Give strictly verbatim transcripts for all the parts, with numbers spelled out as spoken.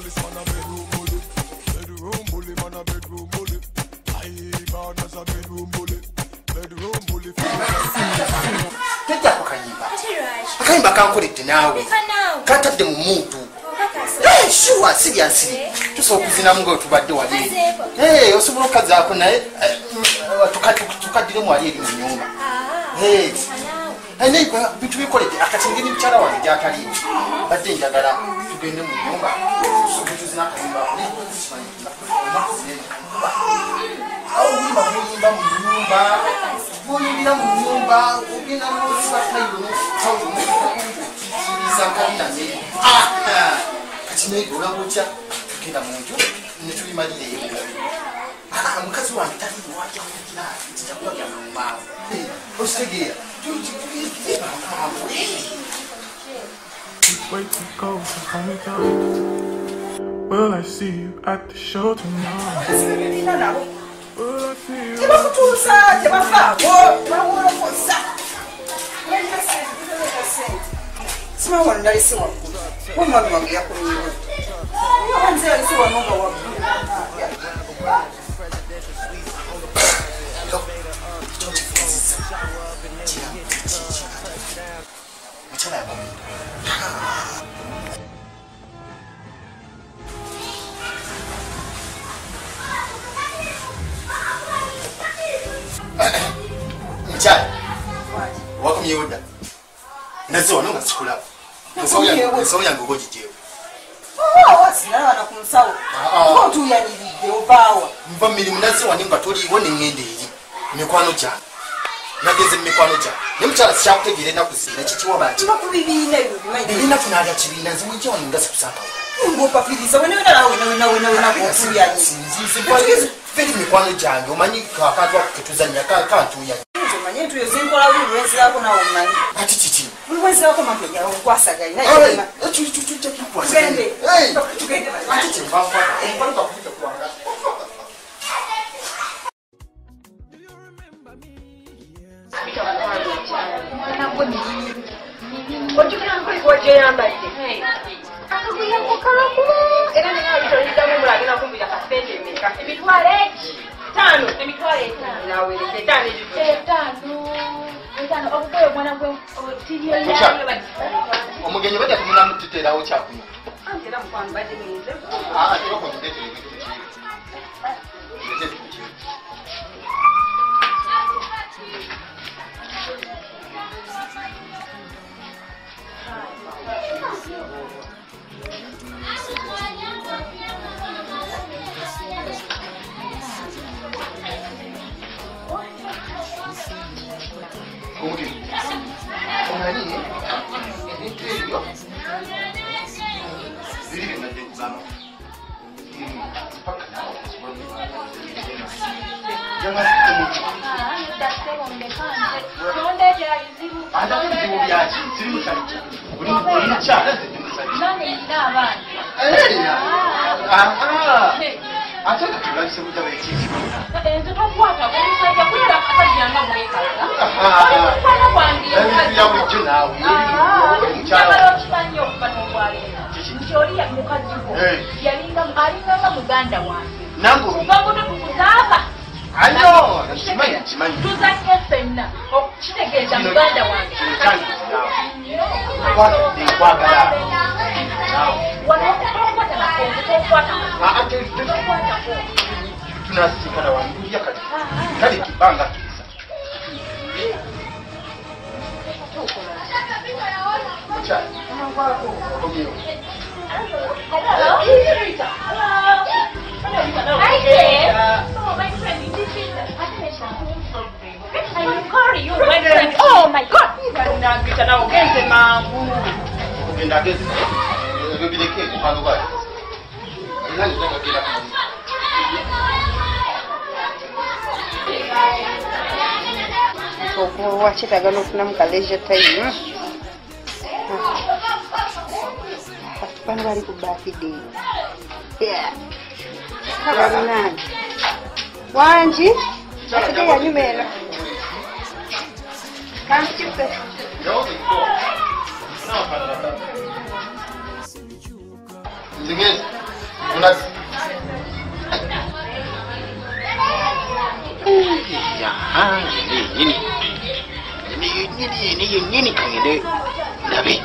this man a bedroom bully. Bedroom bully, man a bedroom bully. I God as a bedroom bully. Bedroom bully. Tejja kukanyimba. Akayimba kankolette naawe. Katadde mu muntu. Eh, sure, seriously. Tusobola okuzinamu nga otubadde wali. Eh, osobola okazaako naye tukaddire mu wali eri mu nnyumba. Eh. Naye bintu bikolete akatengeri mukyala wange gy'ataliiwo. Badde njagala tugende mu nnyumba. Tusobola okuzina akayimba. Awo yimba muyimba mu nnyumba. Muyimbira mu nnyumba. Ogenda n'osuba tayiro n'okutawulo. Ah! Kati naye olaba otya tugenda mu nju ne tulimalireyo. Ah, mukazi wange taliiwo wajja kugira kijja kuba bya mumaawo. Ositegeera. Wait to go, so hold me tight. Will I see you at the show tomorrow? Will I see you? Someone that is so one man will be up on you. I'm saying, so I'm over one. Welcome you with that. Nazo no ngasikula. Nsoya nsoya ngogojijewe. Oh, what's na na kumsawo. Ko tu ya ni video bawa. Mva mili munazo wani ngatoli wone ngende iri. Mikwano cha. Nageze mikwano cha. Nemchala syakutegere na kusira chichiwa bati. Bakubibine bibi. Ndina tunalya chibina nzimwe wani ngasi kusaka. Ngo papiriza wene wena lawe wena wena wena ko tu ya ni. Sinzi kwa feri mikwano jange omanyi kakatwa kuketuzanya kantu ya. Manye tu yozinkola buli wako na umanyi. Ati chichi. Buli wese wako mapeja okwasagaye na yema. Eh chu chu chu chu kwasagaye. Gende. Hey. Tugende. Ati chichi mfapa. Mfapa kupita kuanga. Ojukira nkoli koje yambadde. Hey. Akabuya kokalaku. Era nina bitolita mu mulagina kumbira kasente emeka. Ebitwale tano, emitwale tano. Nawe tano ejo. Tano. Tano okukoyo mwana gwe otiriyo yayo bati. Omugenyi bajja kumuna mutitera okyakunya. Antera mukwano badde minze. Ah, atero ko ndete ebintu ki. Ndete ki. Muganda wange. Nango. Ubabude kukuzaba. Ayo, chimanyi chimanyi. Tuzanye fenna. Okitegeeza muganda wange. Chimanyi nawe. Kwa ndikwagala. Wanakwata na kongo tokwata. Ah, ate tokwata ko. Tunasikana wangu ya kati. Kali kibanga kisa. Cha. Hello. Hi there. Oh, my friend, this is I will carry you, my friend. Oh my God. Nagita na ogeze mangu. Ogenda geze. Bibileke kupanga kwa. Nani ndio kila kitu. Soko wachitaga nofuna mukaleje time. Pano bali ku birthday. Yeah. Kaba nani? Wanji? Birthday ya nyumera. Kamchipe. Zingine. Unazi. Ya, ini ini. Ini ini ini ini kan ide. Nabi.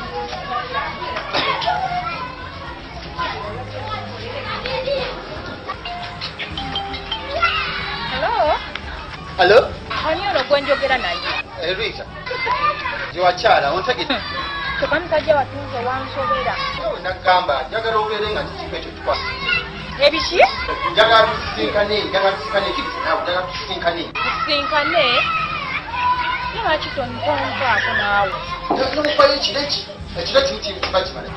Hello? Hello? Ani ono gwenjogera naye. Eh, Rita. Jiwachala, ontagite. Tukamusajja watunze wansobera. Nagamba, njagala obeere nga kikiko ekyo kikwasa. Ebiki? Njagala tusinkane, njagala tusinkane kiti naawe, njagala tusinkane. Tusinkane? Lwaki tontonvaako naawe? Nokufayo ekireki, ekireki ntiba kimala.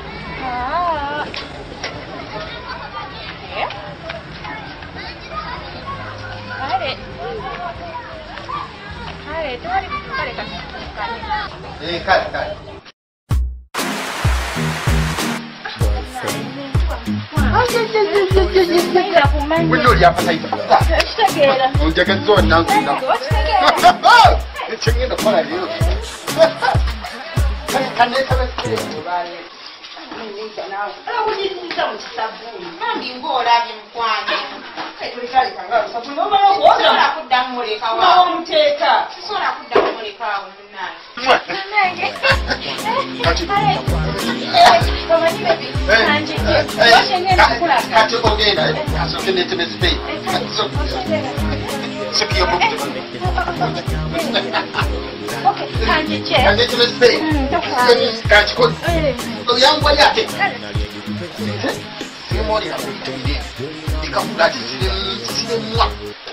Kale. Kale, tewali kale katusinkane. Eh, kale, kale. Wino oli apatayita. Ekitegeera. Onjagaza onnanguina. Ekyengenda okukola leero. Kaneetaba ekitegeero baale. Awuliriza mu kisabbuuni. Bambi ng'olabye mukwano. Sisobola kuddamu muleka waawe. N'omuteeka. Sisobola kuddamu muleka waawe munnange. Kati ogenda asooke neetema ezibeeyi. Sokiyo kaneetema ezibeeyi. Kankikoze. Oyangwali ate. Siremoli akuyitire. Ikakula ati siremwa.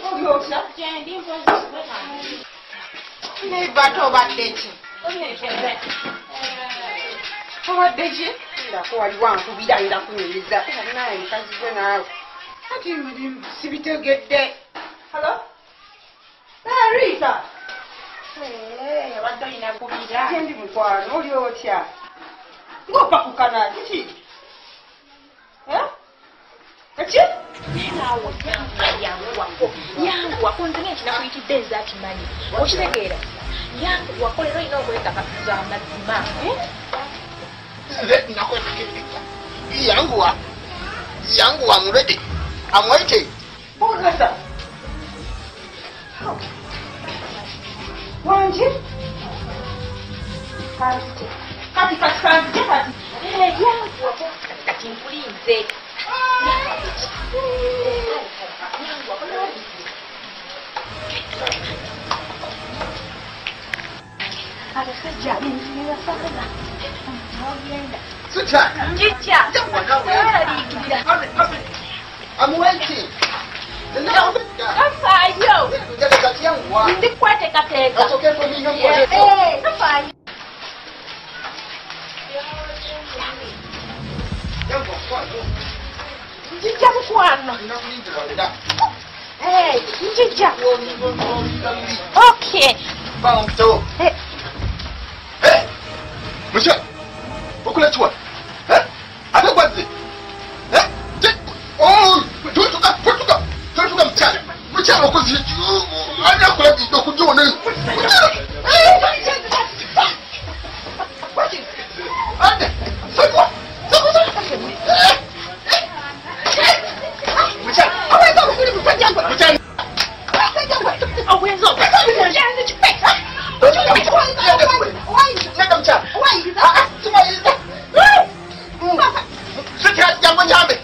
Nebato obadde ki? Obadde ki? Ndako wali wankubira ndakunyiriza. Naye mukazi gwe naawe. Ati sibitegedde. Hello? Ah, Rita. Eh, abadde olina kubira. Gendi mukwano, oli otya? Ng'opakukana, kiki? Eh? Kaki? Naawe yangu wako. Yangu wako nze n'ekinakuyitidde ezakimanyi. Okitegeera? Yangu wako leero olina okwetakaza amazima. Nze nakwetegedeka. Yanguwa. Yanguwa, I'm ready. I'm waiting. Ogasa. Wanji? Kati. Kati kati kati kati. Eh, yangu wako kati nkulinze. Sweetheart. I'm waiting. Kafaayo. Ndikwateekateeka. That's okay for me. Eh, kafaayo. Njijja mukwano. Eh, njijja. Okay. Banto. Eh. Eh. Musha. Okuletwa. Eh? Ate gwaze. Eh? Oh, tutuka, tutuka. Tutuka mchana. Mchana okozi. Ani akola bido kujona. Mchana. Eh. Ate. Sokwa. Sokwa. Eh. Mchana. Aweza kufanya mchana. Mchana. Awezo. Njanze chipesa. Nenda mchana. Sweetheart, jambo nyambe.